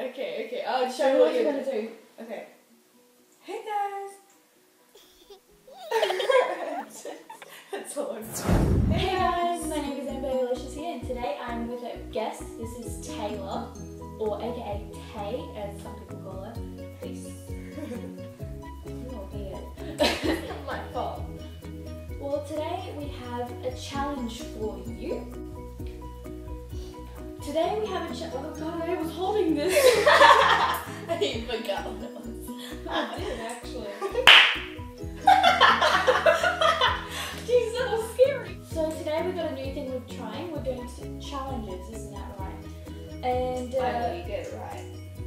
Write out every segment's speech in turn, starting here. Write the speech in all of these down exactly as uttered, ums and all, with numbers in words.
Okay, okay. I'll show you what you're gonna do. Okay. Hey guys. That's all I'm doing. Hey guys, my name is Annabelle Alicia's here, and today I'm with a guest. This is Taylor, or aka Tay, as some people call her. Peace. You're weird. Not my fault. Well, today we have a challenge for you. Today we have a challenge. Oh god, I was holding this. I even forgot what it was. I did actually. Jeez, that was scary. So today we've got a new thing we're trying. We're doing some challenges, isn't that right? And uh, I know you get it right.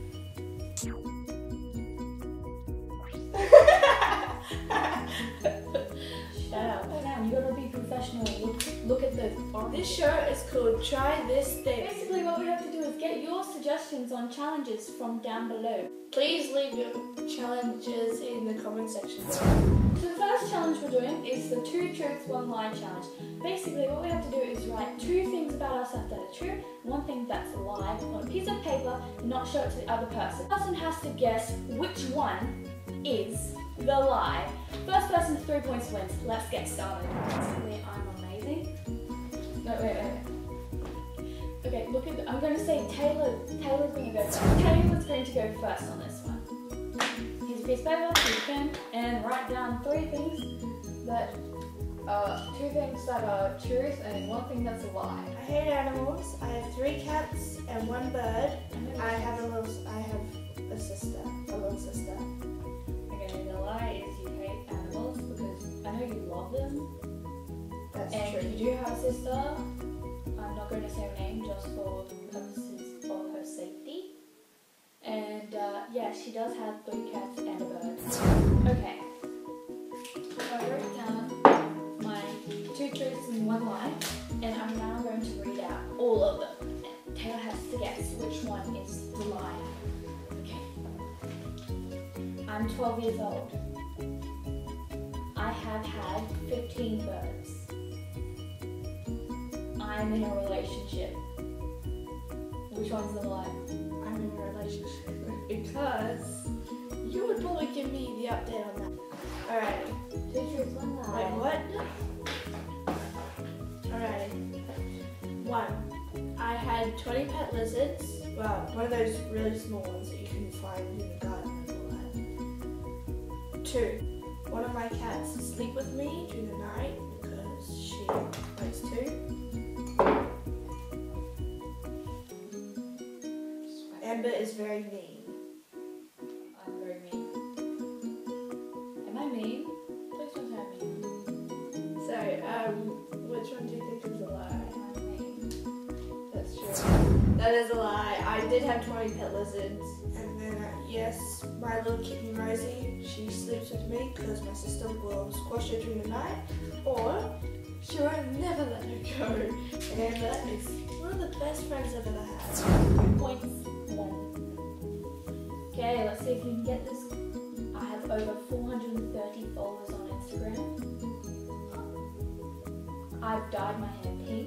Shut up. Sam, you gotta be professional. Look, look at the orange. This show is called Try This Thing. Basically what we have to do is get your suggestions on challenges from down below. Please leave your challenges in the comment section. So the first challenge we're doing is the two truths, one lie challenge. Basically what we have to do is write two things about ourselves that are true, one thing that's a lie, on a piece of paper and not show it to the other person. The person has to guess which one is the lie. First person to three points wins. Let's get started. Basically, I'm amazing. No, wait, wait, wait. Okay, look at the, I'm going to say Taylor. Taylor's going to go first. Taylor's going to go first on this one. Here's a piece of paper, here's a pen, and write down three things that are two things that are truth and one thing that's a lie. I hate animals. I have three cats and one bird. I have a little. I have a sister, a little sister. Okay, the lie is you hate animals because I know you love them. That's And true. you do have a sister. I'm not going to say her name just for purposes of her safety. And uh, yeah, she does have three cats and a bird. Okay. I wrote down my two truths and one lie, and I'm now going to read out all of them. Taylor has to guess which one is the lie. Okay. I'm twelve years old. I have had fifteen birds. I'm in a relationship. Which one's the lie? I'm in a relationship because you would probably give me the update on that. Alright. Two truths, one lie. Wait, what? Alright. One. I had twenty pet lizards. Well, one of those really small ones that you can find in the garden and all that. Two. One of my cats sleep with me during the night because she likes to. Amber is very mean. I'm very mean. Am I mean? Please don't say I'm mean. So, um, which one do you think is a lie? I'm mean. That's true. That is a lie. I did have twenty pet lizards. And then, uh, yes, my little kitten Rosie, she sleeps with me because my sister will squash her during the night, or she will never let her go. And Amber is one of the best friends I've ever had. Two points. One. Okay, let's see if you can get this. I have over four hundred thirty followers on Instagram. I've dyed my hair pink.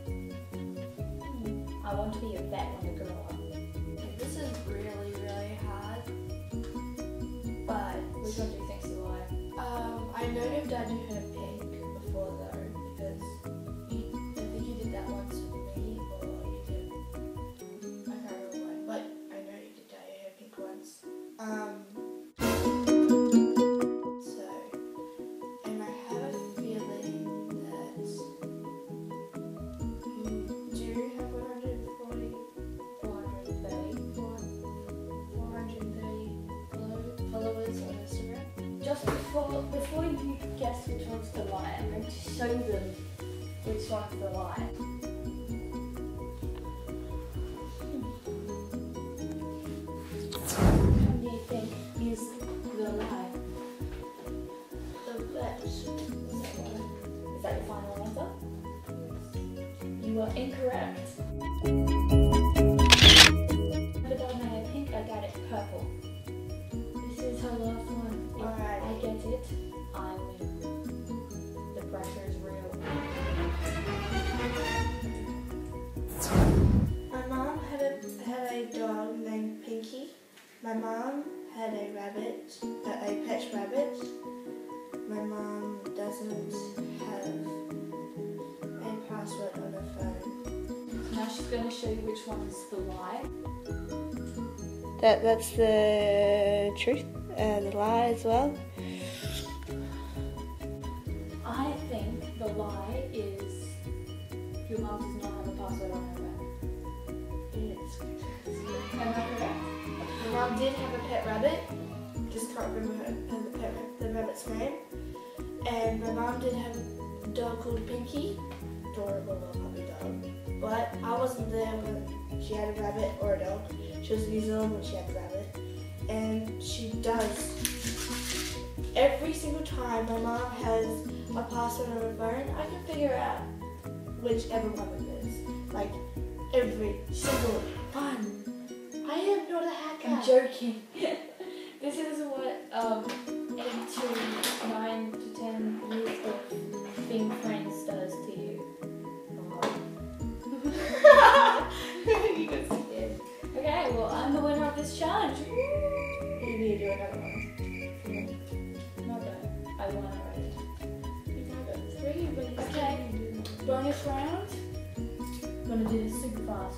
Hmm. I want to be a vet when I grow up. This is really, really hard. But which one do you think's the lie? Um, I know you've dyed your hair pink before though, because you, I think you did that once with me, or you did. I can't remember when, but I know you did dye your hair pink once. Um, so, and I have a feeling that you do have one hundred forty, four hundred thirty. four hundred thirty followers on Instagram. Just before before you guess which one's the lie, I'm going to show them which one's the lie. Which one do you think is the lie? The best. Is that your final answer? You are incorrect. I dyed my hair pink, I dyed it purple. This is her last one. If Alright. I get it, I win. The pressure is real. My mom had a had a dog named Pinky. My mom had a rabbit, uh, a pet rabbit. My mom doesn't have a password on her phone. Now she's going to show you which one's the lie. That that's the truth, uh, the lie as well. I think the lie is your mom does not have a password on her phone. Yes. Am I correct? My mom did have a pet rabbit. Just can't remember her, her, the, pet, the rabbit's name. And my mom did have a dog called Pinky. Adorable little puppy dog. But I wasn't there when she had a rabbit or a dog. She was in New Zealand when she had a rabbit. And she does. Every single time my mom has a password on her phone, I can figure out whichever one it is. Like, every single one. I am not a hacker. I'm joking. This is what um, eight to nine to ten years of being friends does to you. You can see it. Okay, well I'm the winner of this challenge. You need to do another one. No, no, I won already. You got three, but you Okay. still need to do Bonus round. I'm gonna do this super fast.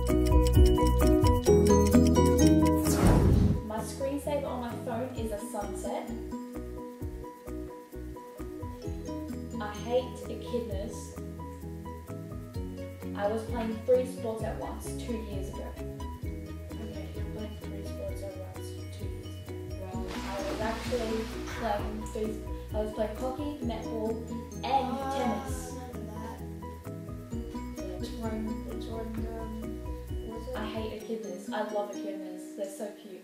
My screensaver on my phone is a sunset. I hate echidnas. I was playing three sports at once two years ago. Okay, you're playing three sports at once two years ago. Well, I was actually playing three. I was playing hockey, netball, and Oh, tennis. I remember that. Which one, which one um, was it? I hate echidnas. I love echidnas. They're so cute.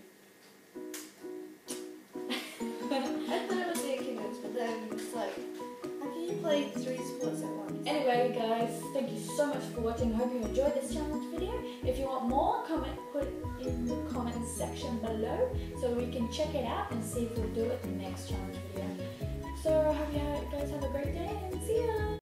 I thought it was the echidnas, but then it's like, how can you play three sports at once? Anyway, guys, thank you so much for watching. I hope you enjoyed this challenge video. If you want more, comment, put it in the comments section below so we can check it out and see if we'll do it in the next challenge video. So I hope you guys have a great day and see ya!